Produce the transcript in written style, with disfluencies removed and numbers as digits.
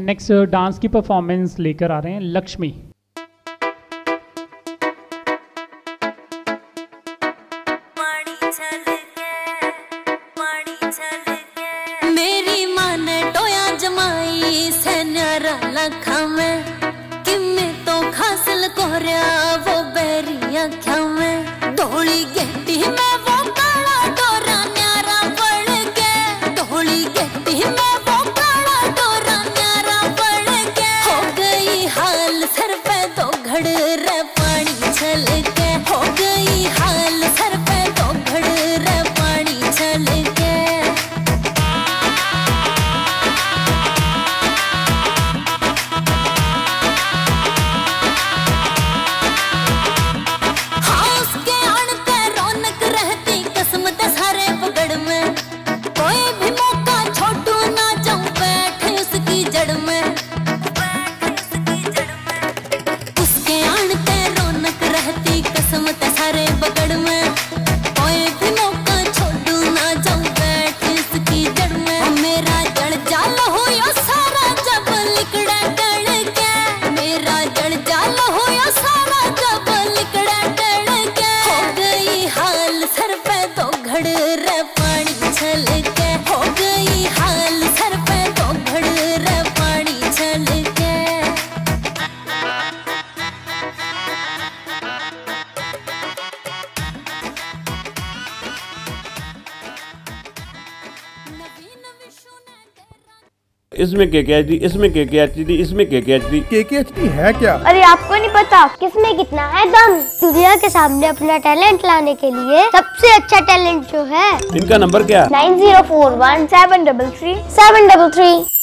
Next dance की performance लेकर आ रहे हैं लक्ष्मी। मेरी माँ ने टोया जमाई से न्यारा लखा में किमे तो खासल कोरिया वो बेरिया ख्या में धोली गेटी में वो काला डोरा न्यारा पड़ के धोली गेटी में वो काला डोरा न्यारा पड़ के हो गई हाल सर पे तो घड़ रे पानी छल के हो गई हाल सर पे तो घड़ रे पानी छल के इसमें KKHD, इसमें KKHD, इसमें KKHD। KKHD है क्या? अरे आपको नहीं पता किसमें कितना है दम। दुनिया के सामने अपना टैलेंट लाने के लिए सबसे अच्छा टैलेंट जो है। इनका नंबर क्या? 9041 733 733।